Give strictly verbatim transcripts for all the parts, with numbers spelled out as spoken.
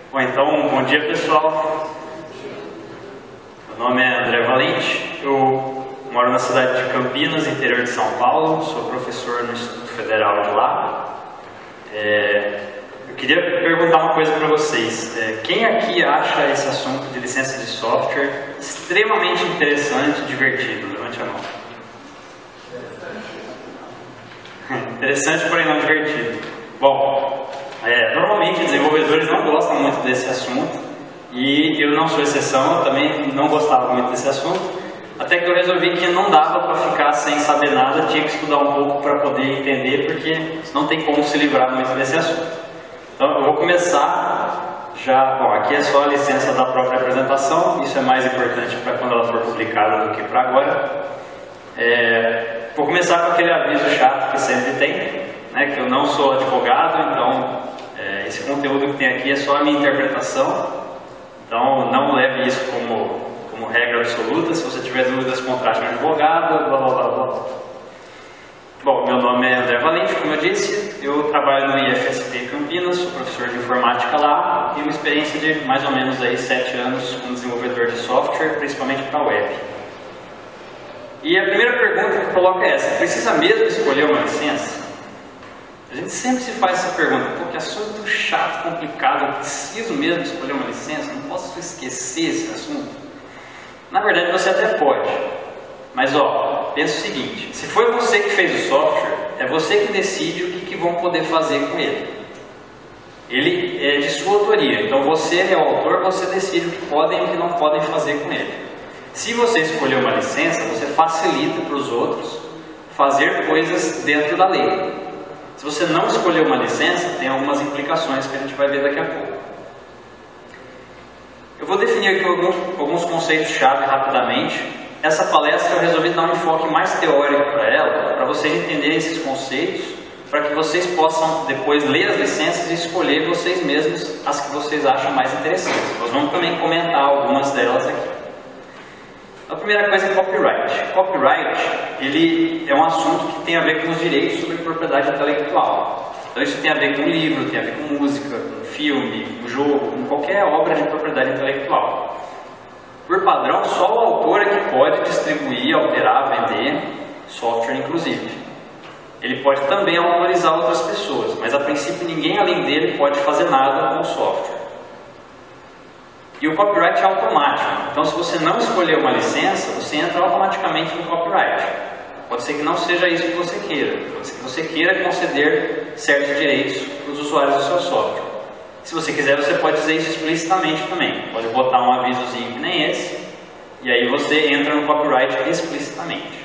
Bom, então, bom dia pessoal. Meu nome é André Valente, eu moro na cidade de Campinas, interior de São Paulo, sou professor no Instituto Federal de lá. É, eu queria perguntar uma coisa para vocês. É, quem aqui acha esse assunto de licença de software extremamente interessante e divertido? Levante a mão. Interessante, porém não divertido. Bom, é, normalmente desenvolvedores não gostam muito desse assunto e eu não sou exceção, eu também não gostava muito desse assunto, até que eu resolvi que não dava para ficar sem saber nada, tinha que estudar um pouco para poder entender, porque não tem como se livrar muito desse assunto. Então eu vou começar já, bom, aqui é só a licença da própria apresentação, isso é mais importante para quando ela for publicada do que para agora. É, vou começar com aquele aviso chato que sempre tem, né, que eu não sou advogado, então é, esse conteúdo que tem aqui é só a minha interpretação, então não leve isso como, como regra absoluta. Se você tiver dúvidas, contrate um advogado, blá blá blá blá. Bom, meu nome é André Valente, como eu disse, eu trabalho no I F S P Campinas, sou professor de informática lá, tenho uma experiência de mais ou menos aí sete anos como desenvolvedor de software, principalmente para web. E a primeira pergunta que eu coloco é essa: precisa mesmo escolher uma licença? A gente sempre se faz essa pergunta: pô, que assunto chato, complicado, eu preciso mesmo escolher uma licença? Não posso esquecer esse assunto? Na verdade você até pode, mas ó, pensa o seguinte: se foi você que fez o software, é você que decide o que, que vão poder fazer com ele. Ele é de sua autoria, então você é o autor, você decide o que podem e o que não podem fazer com ele. Se você escolher uma licença, você facilita para os outros fazer coisas dentro da lei. Se você não escolher uma licença, tem algumas implicações que a gente vai ver daqui a pouco. Eu vou definir aqui alguns, alguns conceitos-chave rapidamente. Essa palestra eu resolvi dar um enfoque mais teórico para ela, para vocês entenderem esses conceitos, para que vocês possam depois ler as licenças e escolher vocês mesmos as que vocês acham mais interessantes. Nós vamos também comentar algumas delas aqui. A primeira coisa é copyright. Copyright, ele é um assunto que tem a ver com os direitos sobre propriedade intelectual. Então isso tem a ver com livro, tem a ver com música, com filme, com jogo, com qualquer obra de propriedade intelectual. Por padrão, só o autor é que pode distribuir, alterar, vender software inclusive. Ele pode também autorizar outras pessoas, mas a princípio ninguém além dele pode fazer nada com o software. E o copyright é automático, então se você não escolher uma licença, você entra automaticamente no copyright. Pode ser que não seja isso que você queira, pode ser que você queira conceder certos direitos para os usuários do seu software. Se você quiser, você pode dizer isso explicitamente também, pode botar um avisozinho que nem esse, e aí você entra no copyright explicitamente.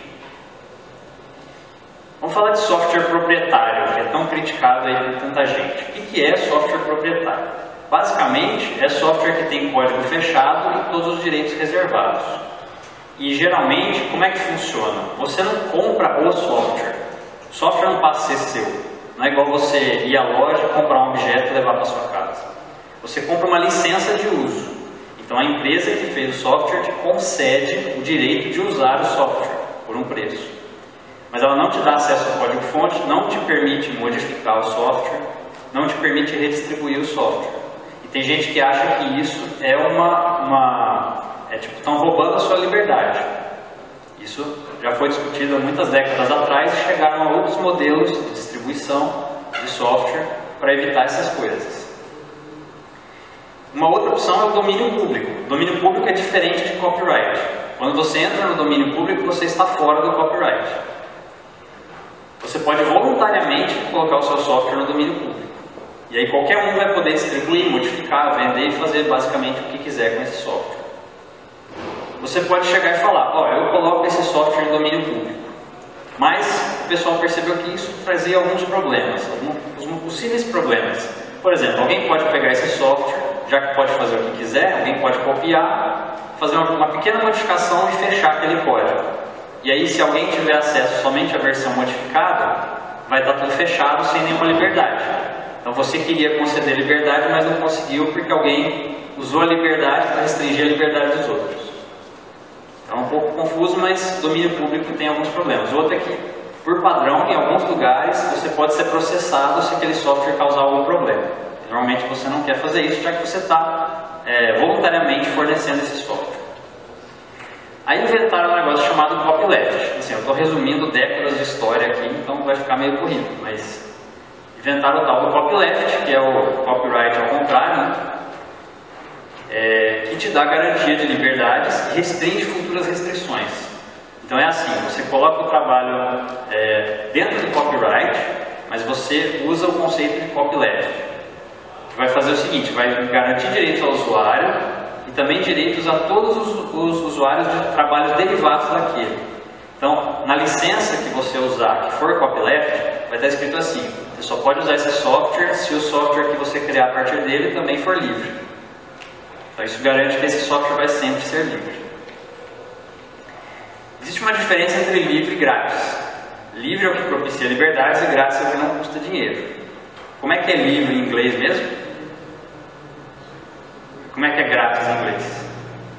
Vamos falar de software proprietário, que é tão criticado aí por tanta gente. O que é software proprietário? Basicamente, é software que tem código fechado e todos os direitos reservados. E geralmente, como é que funciona? Você não compra o software. O software não passa a ser seu. Não é igual você ir à loja, comprar um objeto e levar para sua casa. Você compra uma licença de uso. Então a empresa que fez o software te concede o direito de usar o software por um preço. Mas ela não te dá acesso ao código-fonte, não te permite modificar o software, não te permite redistribuir o software. Tem gente que acha que isso é uma, uma é tipo, estão roubando a sua liberdade. Isso já foi discutido há muitas décadas atrás e chegaram a outros modelos de distribuição de software para evitar essas coisas. Uma outra opção é o domínio público. O domínio público é diferente de copyright. Quando você entra no domínio público, você está fora do copyright. Você pode voluntariamente colocar o seu software no domínio público. E aí qualquer um vai poder distribuir, modificar, vender e fazer basicamente o que quiser com esse software. Você pode chegar e falar: ó, eu coloco esse software no domínio público. Mas o pessoal percebeu que isso trazia alguns problemas, alguns possíveis problemas. Por exemplo, alguém pode pegar esse software, já que pode fazer o que quiser, alguém pode copiar, fazer uma, uma pequena modificação e fechar aquele código. E aí, se alguém tiver acesso somente à versão modificada, vai estar tudo fechado sem nenhuma liberdade. Então você queria conceder liberdade, mas não conseguiu porque alguém usou a liberdade para restringir a liberdade dos outros. Então é um pouco confuso, mas domínio público tem alguns problemas. O outro é que, por padrão, em alguns lugares, você pode ser processado se aquele software causar algum problema. Normalmente você não quer fazer isso, já que você está é, voluntariamente fornecendo esse software. Aí inventaram um negócio chamado copyleft. Assim, eu estou resumindo décadas de história aqui, então vai ficar meio corrido, mas inventaram o tal do copyleft, que é o copyright ao contrário, né? É, que te dá garantia de liberdades e restringe futuras restrições. Então é assim, você coloca o trabalho é, dentro do copyright, mas você usa o conceito de copyleft, que vai fazer o seguinte, vai garantir direitos ao usuário e também direitos a todos os, os usuários de trabalhos derivados daquele. Então, na licença que você usar, que for copyleft, vai estar escrito assim, você só pode usar esse software se o software que você criar a partir dele também for livre. Então isso garante que esse software vai sempre ser livre. Existe uma diferença entre livre e grátis. Livre é o que propicia liberdades e grátis é o que não custa dinheiro. Como é que é livre em inglês mesmo? Como é que é grátis em inglês?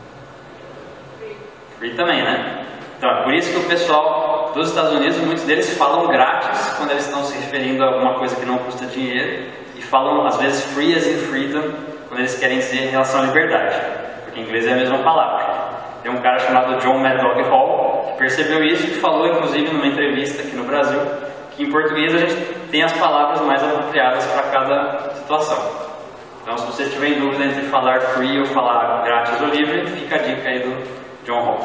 Free também, né? Então é por isso que o pessoal dos Estados Unidos, muitos deles falam grátis quando eles estão se referindo a alguma coisa que não custa dinheiro, e falam às vezes free as in freedom quando eles querem dizer em relação à liberdade, porque em inglês é a mesma palavra. Tem um cara chamado John Maddock Hall que percebeu isso e que falou, inclusive, numa entrevista aqui no Brasil, que em português a gente tem as palavras mais apropriadas para cada situação. Então, se você tiver em dúvida entre falar free ou falar grátis ou livre, fica a dica aí do John Hall.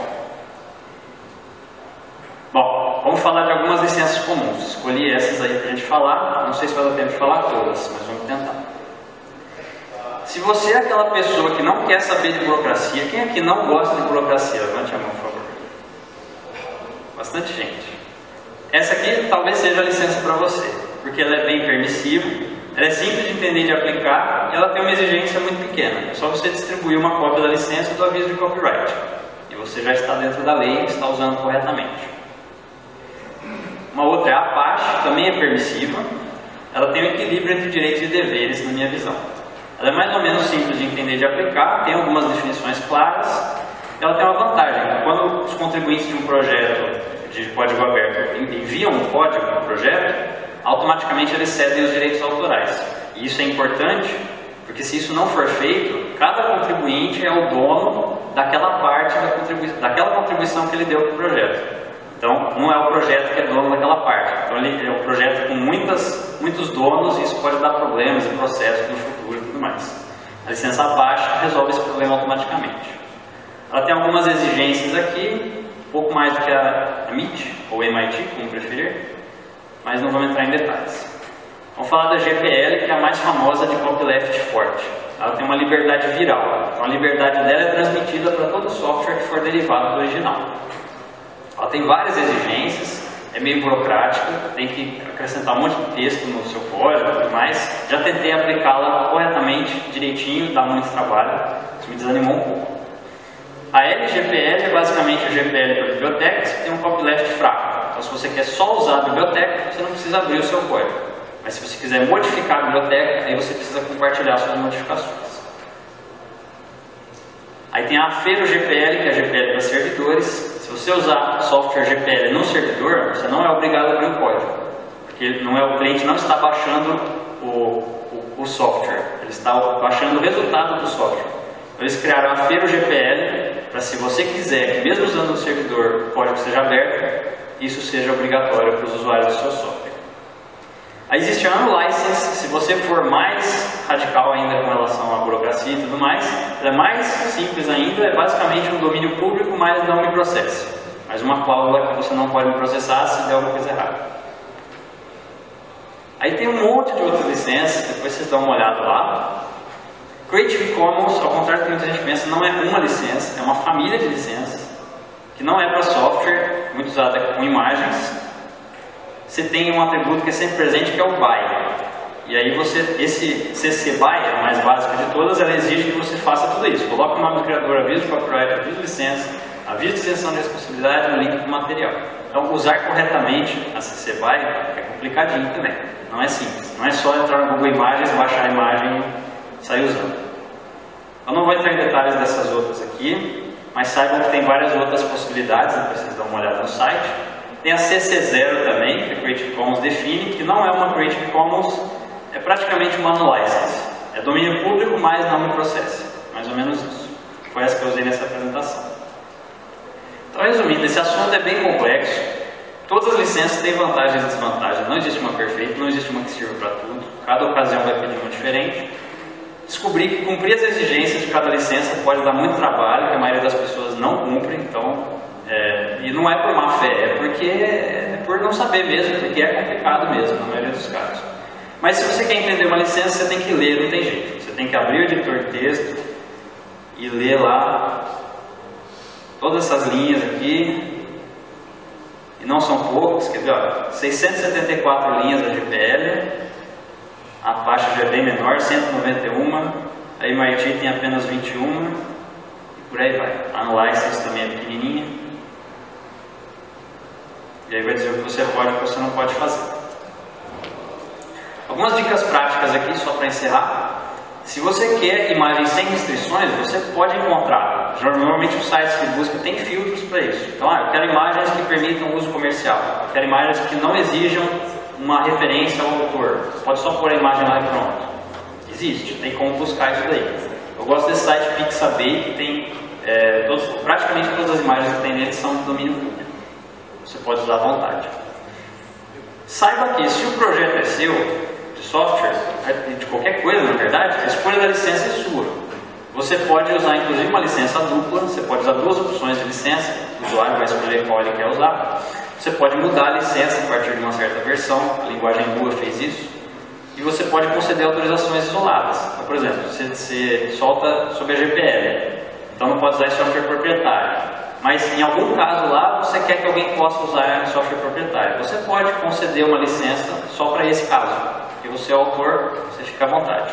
Bom, vamos falar de algumas licenças comuns. Escolhi essas aí para a gente falar. Não sei se vai dar tempo de falar todas, mas vamos tentar. Se você é aquela pessoa que não quer saber de burocracia, quem aqui não gosta de burocracia? Levante a mão, por favor. Bastante gente. Essa aqui talvez seja a licença para você, porque ela é bem permissiva, ela é simples de entender e de aplicar, e ela tem uma exigência muito pequena. É só você distribuir uma cópia da licença do aviso de copyright, e você já está dentro da lei e está usando corretamente. Uma outra é a Apache, também é permissiva, ela tem um equilíbrio entre direitos e deveres, na minha visão. Ela é mais ou menos simples de entender e de aplicar, tem algumas definições claras. Ela tem uma vantagem, quando os contribuintes de um projeto de código aberto enviam um código para o projeto, automaticamente eles cedem os direitos autorais. E isso é importante, porque se isso não for feito, cada contribuinte é o dono daquela parte da contribuição, daquela contribuição que ele deu para o projeto. Então, não é o projeto que é dono daquela parte. Então, ele é um projeto com muitas, muitos donos e isso pode dar problemas e processos no futuro e tudo mais. A licença Apache resolve esse problema automaticamente. Ela tem algumas exigências aqui, um pouco mais do que a M I T, ou M I T, como preferir, mas não vamos entrar em detalhes. Vamos falar da G P L, que é a mais famosa de copyleft forte. Ela tem uma liberdade viral. Então, a liberdade dela é transmitida para todo software que for derivado do original. Ela tem várias exigências, é meio burocrática, tem que acrescentar um monte de texto no seu código e tudo mais. Já tentei aplicá-la corretamente, direitinho, dá muito trabalho, isso me desanimou um pouco. A L G P L é basicamente a G P L para bibliotecas, que tem um copyleft fraco. Então, se você quer só usar a biblioteca, você não precisa abrir o seu código. Mas se você quiser modificar a biblioteca, aí você precisa compartilhar suas modificações. Aí tem a Affero G P L, que é a G P L para servidores. Se você usar software G P L no servidor, você não é obrigado a abrir o código, porque não é, o cliente não está baixando o, o, o software, ele está baixando o resultado do software. Então, eles criaram a Affero G P L para, se você quiser que mesmo usando o servidor o código seja aberto, isso seja obrigatório para os usuários do seu software. Aí existe a Unlicensed, se você for mais radical ainda com relação à burocracia e tudo mais, ela é mais simples ainda, é basicamente um domínio público, mas não me processe. Mas uma cláusula que você não pode me processar se der alguma coisa errada. Aí tem um monte de outras licenças, depois vocês dão uma olhada lá. Creative Commons, ao contrário do que muita gente pensa, não é uma licença, é uma família de licenças, que não é para software, muito usada com imagens. Você tem um atributo que é sempre presente, que é o by. E aí você, esse C C B Y, a mais básica de todas, ela exige que você faça tudo isso. Coloque o nome do criador, aviso de copyright, aviso de licença, aviso de extensão de responsabilidade no link do material. Então, usar corretamente a C C B Y é complicadinho também. Não é simples. Não é só entrar no Google Imagens, baixar a imagem e sair usando. Eu não vou entrar em detalhes dessas outras aqui, mas saibam que tem várias outras possibilidades, depois vocês dão uma olhada no site. Tem a C C zero também, que a Creative Commons define, que não é uma Creative Commons, é praticamente uma unlicensed. É domínio público, mas não me processe. Mais ou menos isso. Foi essa que eu usei nessa apresentação. Então, resumindo, esse assunto é bem complexo. Todas as licenças têm vantagens e desvantagens. Não existe uma perfeita, não existe uma que sirva para tudo. Cada ocasião vai pedir uma diferente. Descobri que cumprir as exigências de cada licença pode dar muito trabalho, que a maioria das pessoas não cumpre. Então, é, e não é por má fé, é porque é por não saber mesmo, porque é complicado mesmo, na maioria dos casos. Mas se você quer entender uma licença, você tem que ler, não tem jeito. Você tem que abrir o editor de texto e ler lá todas essas linhas aqui. E não são poucas, quer ver, ó, seiscentas e setenta e quatro linhas da G P L, a faixa já é bem menor, cento e noventa e um, a M I T tem apenas vinte e um, e por aí vai. A Unlicensed também é pequenininha. E aí vai dizer o que você pode e o que você não pode fazer. Algumas dicas práticas aqui, só para encerrar. Se você quer imagens sem restrições, você pode encontrar. Normalmente os sites que buscam têm filtros para isso. Então, ah, eu quero imagens que permitam uso comercial. Eu quero imagens que não exijam uma referência ao autor. Você pode só pôr a imagem lá e pronto. Existe, tem como buscar isso daí. Eu gosto desse site Pixabay, que tem é, todos, praticamente todas as imagens que tem nele são de domínio público. Você pode usar à vontade. Saiba que se o projeto é seu, de software, de qualquer coisa na verdade, a escolha da licença é sua. Você pode usar inclusive uma licença dupla, você pode usar duas opções de licença, o usuário vai escolher qual ele quer usar. Você pode mudar a licença a partir de uma certa versão, a linguagem Lua fez isso. E você pode conceder autorizações isoladas. Então, por exemplo, você, você solta sob a G P L, então não pode usar esse software proprietário. Mas em algum caso lá, você quer que alguém possa usar software proprietário. Você pode conceder uma licença só para esse caso. Porque você é o autor, você fica à vontade.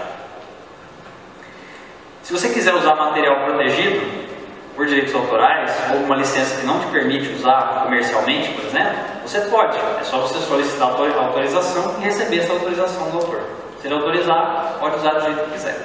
Se você quiser usar material protegido por direitos autorais, ou uma licença que não te permite usar comercialmente, por exemplo, você pode. É só você solicitar a autorização e receber essa autorização do autor. Se ele autorizar, pode usar do jeito que quiser.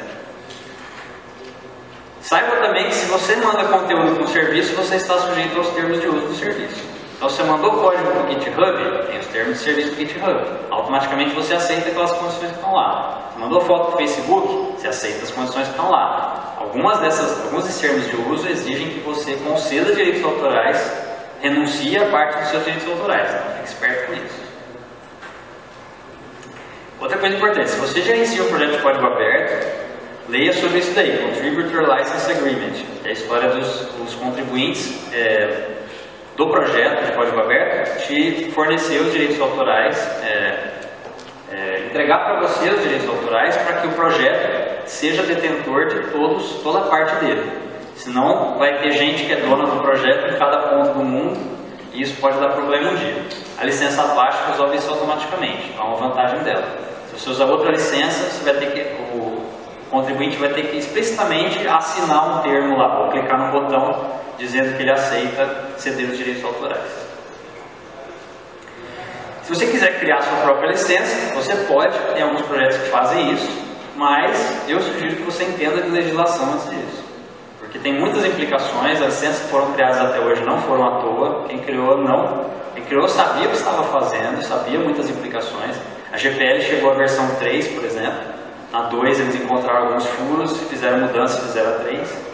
Saiba também que se você manda conteúdo para um serviço, você está sujeito aos termos de uso do serviço. Então, você mandou código para o GitHub, tem os termos de serviço do GitHub. Automaticamente você aceita aquelas condições que estão lá. Você mandou foto para o Facebook, você aceita as condições que estão lá. Algumas dessas, alguns desses termos de uso exigem que você conceda direitos autorais, renuncie a parte dos seus direitos autorais. Então, fique esperto com isso. Outra coisa importante, se você já inicia um projeto de código aberto, leia sobre isso daí, Contributor License Agreement, que é a história dos, dos contribuintes é, do projeto de código aberto, te fornecer os direitos autorais, é, é, entregar para você os direitos autorais para que o projeto seja detentor de todos, toda a parte dele. Senão vai ter gente que é dona do projeto em cada ponto do mundo e isso pode dar problema um dia. A licença baixa resolve isso automaticamente, é uma vantagem dela. Se você usar outra licença, você vai ter que, o contribuinte vai ter que explicitamente assinar um termo lá, ou clicar no botão dizendo que ele aceita ceder os direitos autorais. Se você quiser criar sua própria licença, você pode, tem alguns projetos que fazem isso, mas eu sugiro que você entenda de legislação antes disso. Porque tem muitas implicações, as licenças que foram criadas até hoje não foram à toa, quem criou não, quem criou sabia o que estava fazendo, sabia muitas implicações. A G P L chegou à versão três, por exemplo, na dois eles encontraram alguns furos, fizeram mudanças, fizeram a três.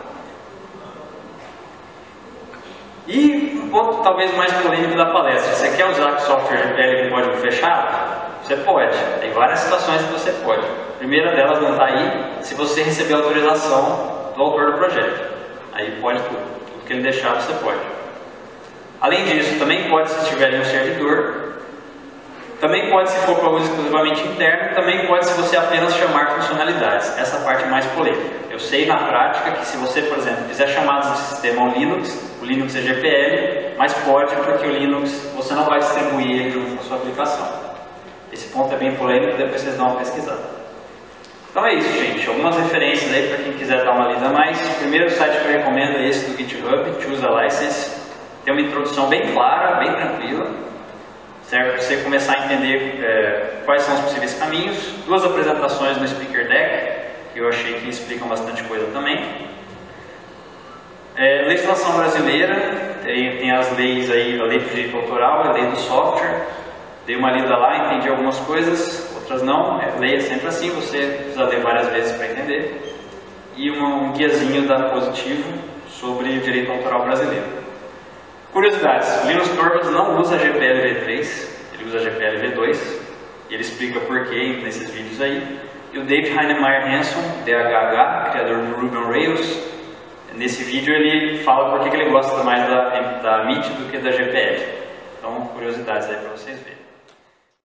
E um ponto talvez mais polêmico da palestra, você quer usar software G P L com código fechado? Você pode, tem várias situações que você pode. A primeira delas não está aí, se você receber autorização do autor do projeto. Aí pode tudo, tudo que ele deixar você pode. Além disso, também pode se tiver em um servidor, também pode se for para uso exclusivamente interno, também pode se você apenas chamar funcionalidades. Essa parte mais polêmica. Eu sei na prática que se você, por exemplo, fizer chamadas de sistema ao Linux, o Linux é G P L, mas pode porque o Linux, você não vai distribuir ele junto com a sua aplicação. Esse ponto é bem polêmico, depois vocês dão uma pesquisada. Então é isso, gente. Algumas referências aí para quem quiser dar uma lida a mais. O primeiro site que eu recomendo é esse do GitHub, Choose a License. Tem uma introdução bem clara, bem tranquila, certo? Para você começar a entender é, quais são os possíveis caminhos. Duas apresentações no Speaker Deck, que eu achei que explicam bastante coisa também. É, legislação brasileira, tem, tem as leis aí, a lei do direito autoral, a lei do software. Dei uma lida lá, entendi algumas coisas, outras outras não. É, leia sempre assim, você precisa ler várias vezes para entender. E um, um guiazinho da Positivo sobre o direito autoral brasileiro. Curiosidades: Linus Torvalds não usa G P L v três, ele usa G P L v dois, e ele explica por quê nesses vídeos aí. E o David Heinemeier Hansson, D H H, criador do Ruby on Rails, nesse vídeo ele fala por que ele gosta mais da, da M I T do que da G P L. Então, curiosidades aí para vocês verem.